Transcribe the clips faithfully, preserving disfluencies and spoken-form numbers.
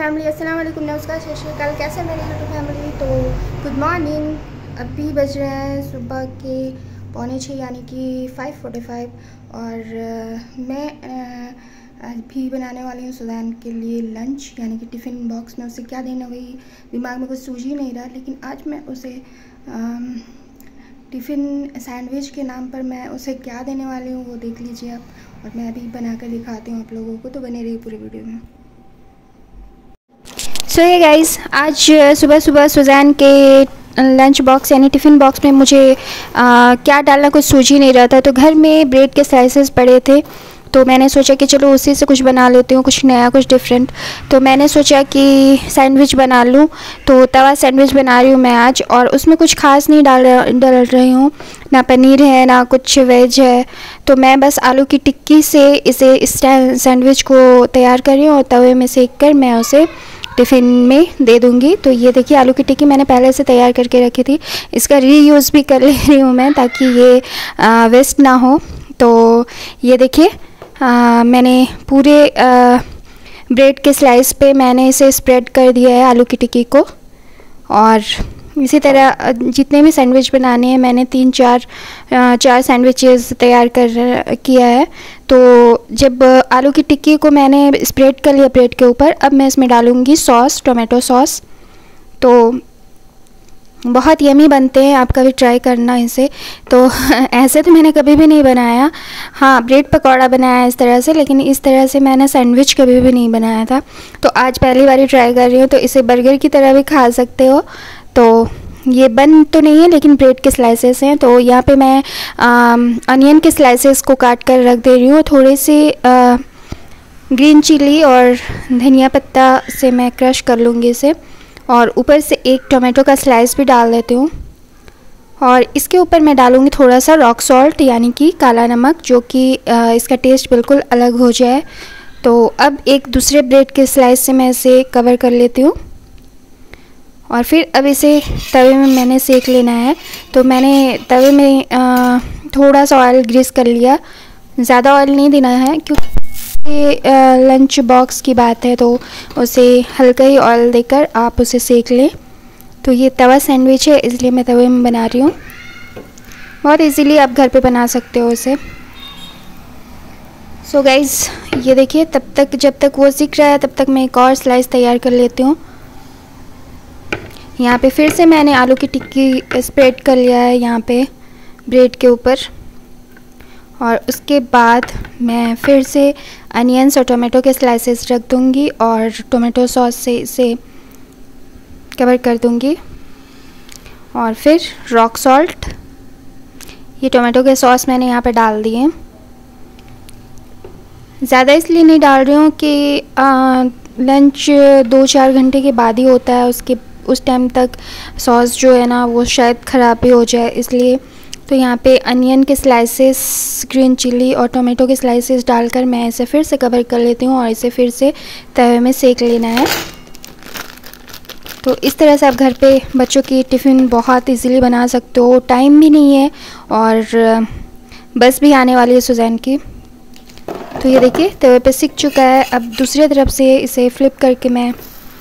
Family, अस्सलाम वालेकुम, नमस्कार, सत श्री अकाल। कैसे मेरी यूट्यूब फैमिली। तो गुड मॉर्निंग। अभी बज रहे हैं सुबह के पौने छः यानी कि फाइव फोर्टी फाइव और uh, मैं uh, अभी बनाने वाली हूँ सुजैन के लिए लंच यानी कि टिफ़िन बॉक्स में उसे क्या देना वही दिमाग में कुछ सूझ ही नहीं रहा। लेकिन आज मैं उसे um, टिफ़िन सैंडविच के नाम पर मैं उसे क्या देने वाली हूँ वो देख लीजिए आप, और मैं अभी बना कर दिखाती हूँ आप लोगों को, तो बने रहिए पूरी वीडियो में। सो ये गाइस, आज सुबह सुबह सुजैन के लंच बॉक्स यानी टिफ़िन बॉक्स में मुझे आ, क्या डालना कुछ सूझ ही नहीं रहा था। तो घर में ब्रेड के स्लाइसेस पड़े थे, तो मैंने सोचा कि चलो उसी से कुछ बना लेती हूँ, कुछ नया, कुछ डिफरेंट। तो मैंने सोचा कि सैंडविच बना लूँ, तो तवा सैंडविच बना रही हूँ मैं आज। और उसमें कुछ खास नहीं डाल डाल रही हूँ, ना पनीर है ना कुछ वेज है। तो मैं बस आलू की टिक्की से इसे इस सैंडविच को तैयार कर रही हूँ और तवे में सेक कर मैं उसे टिफ़िन में दे दूँगी। तो ये देखिए, आलू की टिक्की मैंने पहले से तैयार करके रखी थी, इसका रीयूज़ भी कर ले रही हूँ मैं ताकि ये आ, वेस्ट ना हो। तो ये देखिए, आ, मैंने पूरे आ, ब्रेड के स्लाइस पे मैंने इसे स्प्रेड कर दिया है आलू की टिक्की को। और इसी तरह जितने भी सैंडविच बनाने हैं, मैंने तीन चार चार सैंडविचेस तैयार कर किया है। तो जब आलू की टिक्की को मैंने स्प्रेड कर लिया ब्रेड के ऊपर, अब मैं इसमें डालूँगी सॉस, टोमेटो सॉस। तो बहुत यमी बनते हैं, आप कभी ट्राई करना इसे। तो ऐसे तो मैंने कभी भी नहीं बनाया, हाँ ब्रेड पकौड़ा बनाया इस तरह से, लेकिन इस तरह से मैंने सैंडविच कभी भी नहीं बनाया था। तो आज पहली बार ट्राई कर रही हूँ। तो इसे बर्गर की तरह भी खा सकते हो। तो ये बन तो नहीं है लेकिन ब्रेड के स्लाइसेस हैं। तो यहाँ पे मैं अनियन के स्लाइसेस को काट कर रख दे रही हूँ। थोड़े से आ, ग्रीन चिली और धनिया पत्ता से मैं क्रश कर लूँगी इसे, और ऊपर से एक टोमेटो का स्लाइस भी डाल देती हूँ। और इसके ऊपर मैं डालूँगी थोड़ा सा रॉक सॉल्ट यानी कि काला नमक, जो कि इसका टेस्ट बिल्कुल अलग हो जाए। तो अब एक दूसरे ब्रेड के स्लाइस से मैं इसे कवर कर लेती हूँ और फिर अब इसे तवे में मैंने सेक लेना है। तो मैंने तवे में आ, थोड़ा सा ऑयल ग्रीस कर लिया, ज़्यादा ऑयल नहीं देना है क्योंकि लंच बॉक्स की बात है, तो उसे हल्का ही ऑयल देकर आप उसे सेक लें। तो ये तवा सैंडविच है इसलिए मैं तवे में बना रही हूँ। बहुत इजीली आप घर पे बना सकते हो इसे। सो so गाइज़, ये देखिए, तब तक जब तक वो सीख रहा है तब तक मैं एक और स्लाइस तैयार कर लेती हूँ। यहाँ पे फिर से मैंने आलू की टिक्की स्प्रेड कर लिया है यहाँ पे ब्रेड के ऊपर, और उसके बाद मैं फिर से अनियंस और टोमेटो के स्लाइसेस रख दूँगी और टोमेटो सॉस से इसे कवर कर दूँगी। और फिर रॉक सॉल्ट, ये टोमेटो के सॉस मैंने यहाँ पे डाल दिए। ज़्यादा इसलिए नहीं डाल रही हूँ कि आ, लंच दो चार घंटे के बाद ही होता है, उसके उस टाइम तक सॉस जो है ना वो शायद ख़राब भी हो जाए, इसलिए। तो यहाँ पे अनियन के स्लाइसेस, ग्रीन चिली और टोमेटो के स्लाइसेस डालकर मैं इसे फिर से कवर कर लेती हूँ और इसे फिर से तवे में सेक लेना है। तो इस तरह से आप घर पे बच्चों की टिफ़िन बहुत इजीली बना सकते हो। टाइम भी नहीं है और बस भी आने वाली है सुजैन की। तो ये देखिए, तवे पे सिक चुका है। अब दूसरी तरफ से इसे फ्लिप करके मैं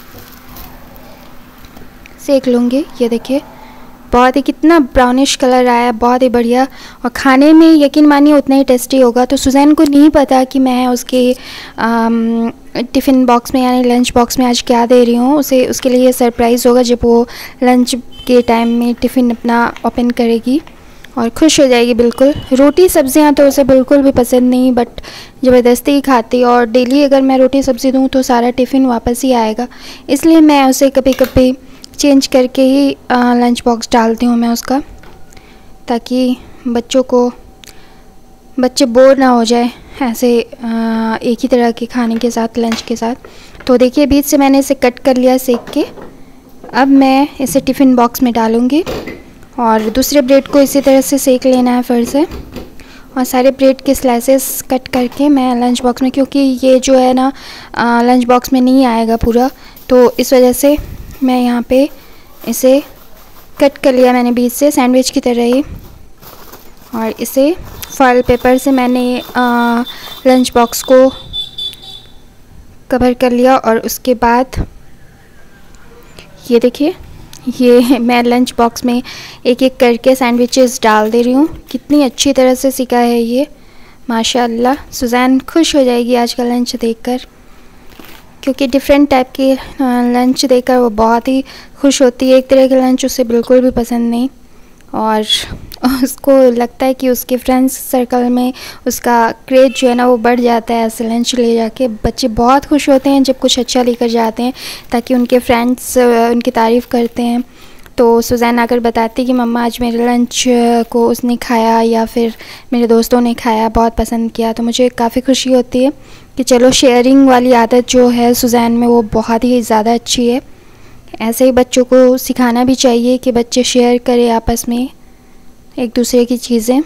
सेक लूँगी। ये देखिए, बहुत ही कितना ब्राउनिश कलर आया है, बहुत ही बढ़िया। और खाने में यकीन मानिए उतना ही टेस्टी होगा। तो सुजैन को नहीं पता कि मैं उसके टिफ़िन बॉक्स में यानी लंच बॉक्स में आज क्या दे रही हूँ। उसे उसके लिए ये सरप्राइज़ होगा जब वो लंच के टाइम में टिफ़िन अपना ओपन करेगी और खुश हो जाएगी बिल्कुल। रोटी सब्ज़ियाँ तो उसे बिल्कुल भी पसंद नहीं, बट ज़बरदस्ती ही खाती। और डेली अगर मैं रोटी सब्ज़ी दूँ तो सारा टिफ़िन वापस ही आएगा, इसलिए मैं उसे कभी कभी चेंज करके ही आ, लंच बॉक्स डालती हूँ मैं उसका, ताकि बच्चों को बच्चे बोर ना हो जाए ऐसे आ, एक ही तरह के खाने के साथ, लंच के साथ। तो देखिए, बीच से मैंने इसे कट कर लिया सेक के। अब मैं इसे टिफ़िन बॉक्स में डालूँगी और दूसरे ब्रेड को इसी तरह से सेक लेना है फिर से। और सारे ब्रेड के स्लाइसेस कट करके मैं लंच बॉक्स में, क्योंकि ये जो है ना आ, लंच बॉक्स में नहीं आएगा पूरा, तो इस वजह से मैं यहाँ पे इसे कट कर लिया मैंने बीच से, सैंडविच की तरह ही। और इसे फॉइल पेपर से मैंने आ, लंच बॉक्स को कवर कर लिया और उसके बाद ये देखिए, ये मैं लंच बॉक्स में एक एक करके सैंडविचेस डाल दे रही हूँ। कितनी अच्छी तरह से सीखा है ये, माशाल्लाह। सुज़ैन खुश हो जाएगी आज का लंच देखकर, क्योंकि डिफरेंट टाइप के लंच देखकर वो बहुत ही खुश होती है। एक तरह के लंच उसे बिल्कुल भी पसंद नहीं, और उसको लगता है कि उसके फ्रेंड्स सर्कल में उसका क्रेज जो है ना वो बढ़ जाता है ऐसे लंच ले जाके। बच्चे बहुत खुश होते हैं जब कुछ अच्छा लेकर जाते हैं, ताकि उनके फ्रेंड्स उनकी तारीफ़ करते हैं। तो सुज़ैन आकर बताती कि मम्मा आज मेरे लंच को उसने खाया या फिर मेरे दोस्तों ने खाया, बहुत पसंद किया। तो मुझे काफ़ी खुशी होती है कि चलो शेयरिंग वाली आदत जो है सुज़ैन में वो बहुत ही ज़्यादा अच्छी है। ऐसे ही बच्चों को सिखाना भी चाहिए कि बच्चे शेयर करें आपस में एक दूसरे की चीज़ें।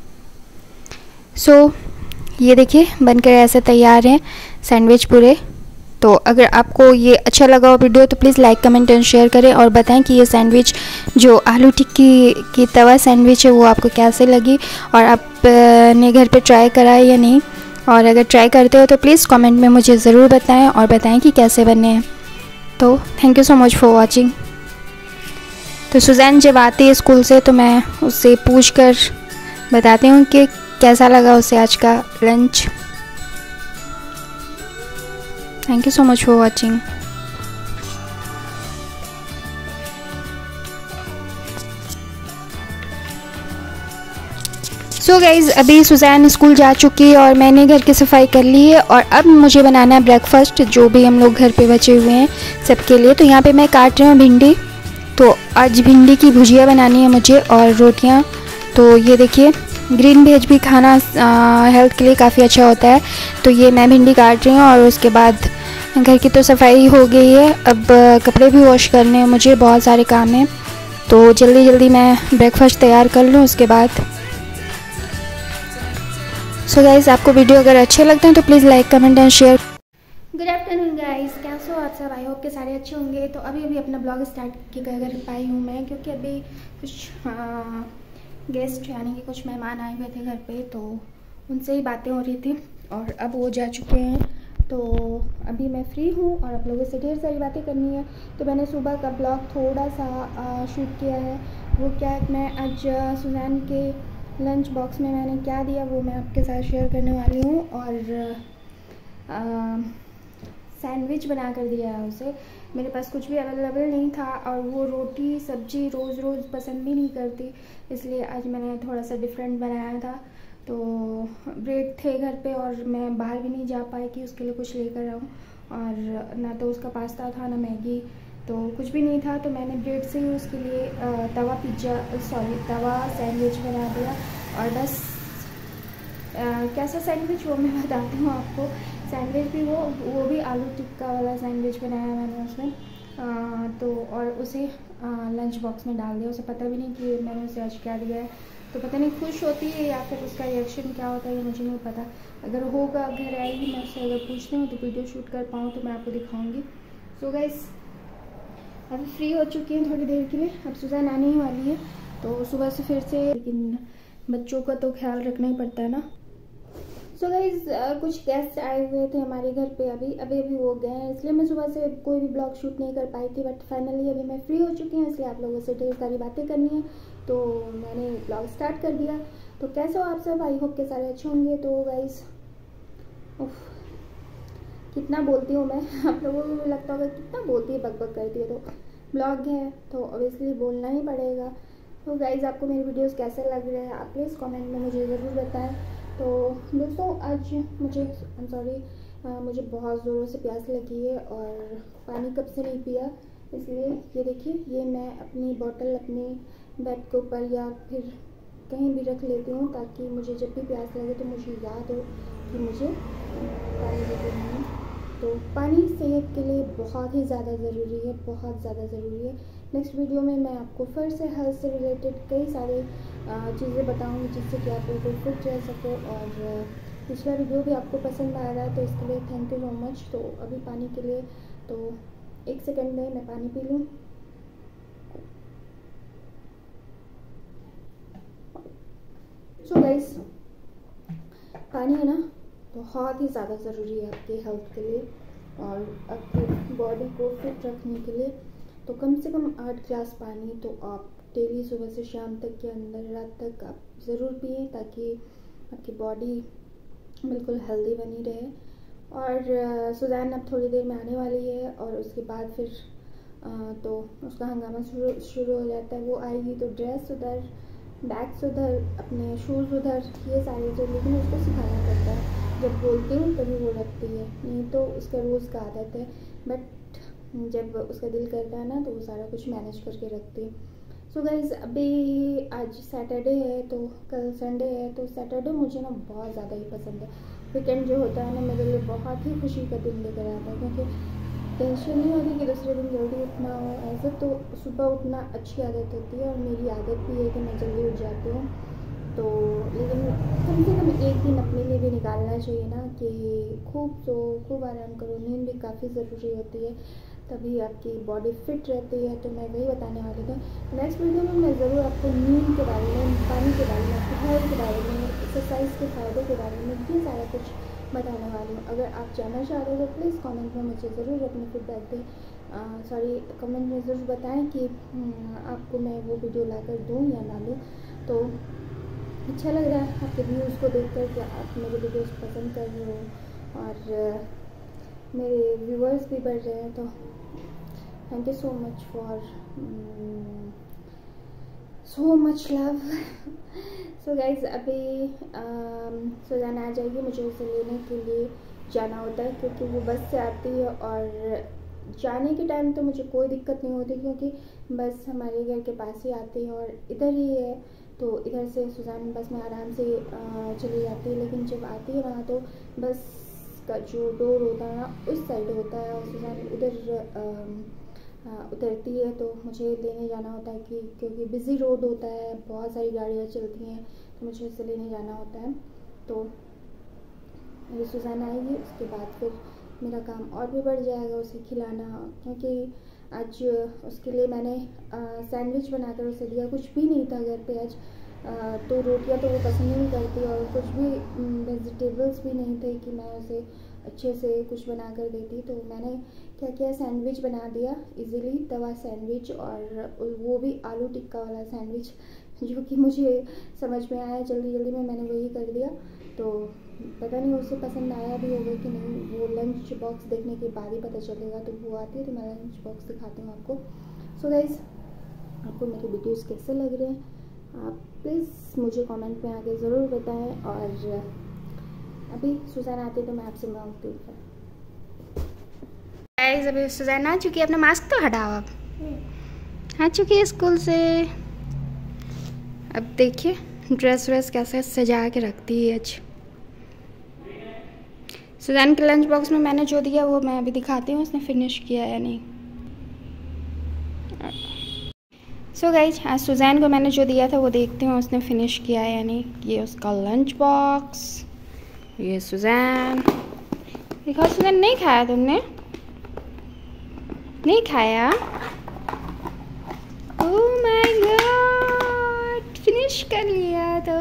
सो so, ये देखिए बनकर ऐसे तैयार हैं सैंडविच पूरे। तो अगर आपको ये अच्छा लगा हो वीडियो तो please like comment and share करें, और बताएं कि ये सैंडविच जो आलू टिक्की की तवा सैंडविच है वो आपको कैसे लगी, और आपने घर पे ट्राई करा है या नहीं। और अगर ट्राई करते हो तो प्लीज़ कमेंट में मुझे ज़रूर बताएं और बताएं कि कैसे बने हैं। तो thank you so much for watching. तो सुज़ैन जब आती है स्कूल से तो मैं उससे पूछ कर बताती हूँ कि कैसा लगा उसे आज का लंच। Thank you so much for watching. So guys, अभी सुज़ैन स्कूल जा चुकी है और मैंने घर की सफाई कर ली है, और अब मुझे बनाना है ब्रेकफास्ट जो भी हम लोग घर पे बचे हुए हैं सबके लिए। तो यहाँ पे मैं काट रही हूँ भिंडी। तो आज भिंडी की भुजिया बनानी है मुझे और रोटियाँ। तो ये देखिए, ग्रीन वेज भी खाना आ, हेल्थ के लिए काफ़ी अच्छा होता है। तो ये मैं भिंडी काट रही हूँ, और उसके बाद घर की तो सफाई हो गई है। अब कपड़े भी वॉश करने हैं मुझे, बहुत सारे काम हैं। तो जल्दी जल्दी मैं ब्रेकफास्ट तैयार कर लूँ उसके बाद। सो so गाइज़, आपको वीडियो अगर अच्छे लगते हैं तो please like comment and share. Good afternoon guys, कैसे हो आप सब? आई होप के सारे अच्छे होंगे। तो अभी अभी अपना ब्लॉग स्टार्ट कर पाई हूँ मैं, क्योंकि अभी कुछ गेस्ट यानी कि कुछ मेहमान आए हुए थे घर पे, तो उनसे ही बातें हो रही थी और अब वो जा चुके हैं। तो अभी मैं फ्री हूँ और आप लोगों से ढेर सारी बातें करनी है। तो मैंने सुबह का ब्लॉग थोड़ा सा शूट किया है। वो क्या है, मैं आज सुज़ैन के लंच बॉक्स में मैंने क्या दिया वो मैं आपके साथ शेयर करने वाली हूँ। और सैंडविच बना कर दिया है उसे। मेरे पास कुछ भी अवेलेबल नहीं था, और वो रोटी सब्जी रोज़ रोज़ पसंद भी नहीं करती, इसलिए आज मैंने थोड़ा सा डिफरेंट बनाया था। तो ब्रेड थे घर पे, और मैं बाहर भी नहीं जा पाई कि उसके लिए कुछ लेकर आऊँ, और ना तो उसका पास्ता था ना मैगी, तो कुछ भी नहीं था। तो मैंने ब्रेड से ही उसके लिए तवा पिज्ज़ा सॉरी तवा सैंडविच बना दिया। और बस आ, कैसा सैंडविच वो मैं बताती हूँ आपको। सैंडविच भी वो वो भी आलू टिक्का वाला सैंडविच बनाया मैंने उसमें। आ, तो और उसे लंच बॉक्स में डाल दिया। उसे पता भी नहीं कि मैंने उसे आज क्या दिया है। तो पता नहीं खुश होती है या फिर उसका रिएक्शन क्या होता है ये मुझे नहीं पता। अगर होगा, घर आएगी, मैं उससे अगर पूछती हूँ तो वीडियो शूट कर पाऊँ तो मैं आपको दिखाऊँगी। सो गाइस, अभी फ्री हो चुकी हैं थोड़ी देर के लिए। अब सुज़ैन आने ही वाली है, तो सुबह से फिर से, लेकिन बच्चों का तो ख्याल रखना ही पड़ता है ना। सो so गाइज, कुछ गेस्ट आए हुए थे हमारे घर पे, अभी अभी अभी वो गए हैं, इसलिए मैं सुबह से कोई भी ब्लॉग शूट नहीं कर पाई थी। बट फाइनली अभी मैं फ्री हो चुकी हूँ, इसलिए आप लोगों से ढेर सारी बातें करनी है, तो मैंने ब्लॉग स्टार्ट कर दिया। तो कैसे हो आप सब? आई होप के सारे अच्छे होंगे। तो गाइज, कितना बोलती हूँ मैं, आप लोगों को भी लगता होगा कितना बोलती है, बक बक करती है। तो ब्लॉग है तो ऑब्वियसली बोलना ही पड़ेगा। तो गाइज़, आपको मेरी वीडियोस कैसे लग रहे हैं आप प्लीज़ कमेंट में मुझे ज़रूर बताएं। तो दोस्तों, आज मुझे आई एम सॉरी मुझे बहुत ज़ोरों से प्यास लगी है और पानी कब से नहीं पिया, इसलिए ये देखिए, ये मैं अपनी बॉटल अपने बेड के ऊपर या फिर कहीं भी रख लेती हूँ, ताकि मुझे जब भी प्यास लगे तो मुझे याद हो कि मुझे पानी लेना है। तो पानी सेहत के लिए बहुत ही ज़्यादा ज़रूरी है, बहुत ज़्यादा ज़रूरी है। नेक्स्ट वीडियो में मैं आपको फिर से हेल्थ से रिलेटेड कई सारे चीज़ें बताऊंगी, जिससे कि आप बिल्कुल फिट रह सको। और पिछला वीडियो भी आपको पसंद आ रहा है तो इसके लिए थैंक यू सो मच। तो अभी पानी के लिए तो एक सेकेंड में मैं पानी पी लूँ। सो गाइस, पानी है ना बहुत ही ज़्यादा ज़रूरी है आपके हेल्थ के लिए। और आपकी बॉडी को फिट रखने के लिए तो कम से कम आठ ग्लास पानी तो आप डेली सुबह से शाम तक के अंदर रात तक आप ज़रूर पिए, ताकि आपकी बॉडी बिल्कुल हेल्दी बनी रहे। और सुजैन अब थोड़ी देर में आने वाली है और उसके बाद फिर आ, तो उसका हंगामा शुरू शुरू हो जाता है। वो आएगी तो ड्रेस उधर, बैग्स उधर, अपने शूज़ उधर, ये सारे जो, लेकिन उसको सिखाना पड़ता है। जब बोलती हूँ तभी वो रखती है, नहीं तो उसका रोज़ का आदत है। बट जब उसका दिल करता है ना तो वो सारा कुछ मैनेज करके रखती है। सो गाइज़, अभी आज सैटरडे है तो कल संडे है, तो सैटरडे मुझे ना बहुत ज़्यादा ही पसंद है। वीकेंड जो होता है ना मेरे लिए बहुत ही खुशी का दिन लेकर आता है, क्योंकि टेंशन नहीं होती कि दूसरे दिन जल्दी उठना हो। ऐसे तो सुबह उठना अच्छी आदत होती है और मेरी आदत भी है कि मैं जल्दी उठ जाती हूँ, तो लेकिन कम से कम एक दिन अपने लिए भी निकालना चाहिए ना, कि खूब सो, खूब आराम करो। नींद भी काफ़ी ज़रूरी होती है, तभी आपकी बॉडी फिट रहती है। तो मैं वही बताने वाली थी। नेक्स्ट वीडियो में मैं ज़रूर आपको नींद के बारे में, पानी के बारे में, हेल्थ के बारे में, एक्सरसाइज के फ़ायदे के बारे में ये सारा कुछ बताने वाली हूँ। अगर आप जानना चाहते हो तो प्लीज़ कमेंट में मुझे ज़रूर अपनी फीडबैक दें, सॉरी कमेंट में ज़रूर बताएं कि आपको मैं वो वीडियो लाकर दूँ या ना दूँ। तो अच्छा लग रहा है आपके व्यूज़ को देखकर कि आप मेरे वीडियोस पसंद कर रहे हो और मेरे व्यूअर्स भी बढ़ रहे हैं, तो thank you so much for so much love. So guys, अभी सुजैन आ जाएगी, मुझे उसे लेने के लिए जाना होता है क्योंकि वो बस से आती है। और जाने के टाइम तो मुझे कोई दिक्कत नहीं होती क्योंकि बस हमारे घर के पास ही आती है और इधर ही है, तो इधर से सुजैन बस में आराम से आ, चली जाती है। लेकिन जब आती है ना तो बस का जो डोर होता है ना उस साइड होता है और सुजैन उधर उतरती है, तो मुझे लेने जाना होता है कि क्योंकि बिज़ी रोड होता है, बहुत सारी गाड़ियाँ चलती हैं, तो मुझे उसे लेने जाना होता है। तो मेरी सुजैन आएगी, उसके बाद फिर मेरा काम और भी बढ़ जाएगा उसे खिलाना, क्योंकि आज उसके लिए मैंने सैंडविच बनाकर उसे दिया। कुछ भी नहीं था घर पे आज, आ, तो रोटियां तो वो पसंद नहीं करती और कुछ भी वेजिटेबल्स भी नहीं थे कि मैं उसे अच्छे से कुछ बना कर देती। तो मैंने क्या किया, सैंडविच बना दिया इजीली, तवा सैंडविच, और वो भी आलू टिक्का वाला सैंडविच, जो कि मुझे समझ में आया जल्दी जल्दी में, मैंने वही कर दिया। तो पता नहीं उसे पसंद आया भी होगा कि नहीं, वो लंच बॉक्स देखने के बाद ही पता चलेगा। तो वो आती है तो मैं लंच बॉक्स दिखाती हूँ आपको। सो गाइज, आपको मेरे वीडियोस कैसे लग रहे हैं आप प्लीज़ मुझे कमेंट में आके ज़रूर बताएं। और अभी सुजैन आती है तो मैं आपसे मिलती हूँ। गाइस, अभी सुजैन आ चुकी है, अपना मास्क तो हटाओ, अब आ चुकी है स्कूल से। अब देखिए ड्रेस व्रेस कैसे सजा के रखती है आज। सुजैन के लंच बॉक्स में मैंने जो दिया वो मैं अभी दिखाती हूँ उसने फिनिश किया या नहीं। सो so गाइज, आज सुजैन को मैंने जो दिया था वो देखती हूँ उसने फिनिश किया है या नहीं। ये उसका लंच बॉक्स, ये सुजैन। देखो सुजैन, नहीं खाया तुमने? नहीं खाया? ओह माय गॉड, फिनिश कर लिया तो।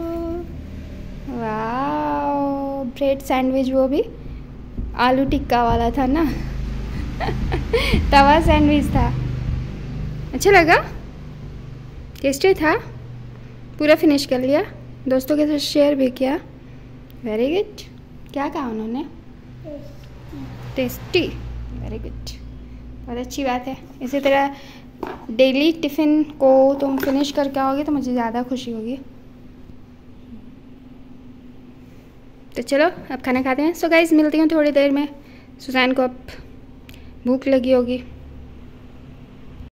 वाह, ब्रेड सैंडविच, वो भी आलू टिक्का वाला था ना तवा सैंडविच था। अच्छा लगा? टेस्टी था? पूरा फिनिश कर लिया, दोस्तों के साथ शेयर भी किया। Very good. क्या कहा उन्होंने? टेस्टी। वेरी गुड, बहुत अच्छी बात है। इसी तरह डेली टिफ़िन को तुम फिनिश करके आओगे तो मुझे ज़्यादा खुशी होगी। तो चलो अब खाना खाते हैं। सो गाइस, मिलती हूँ थोड़ी देर में। सुजैन को अब भूख लगी होगी।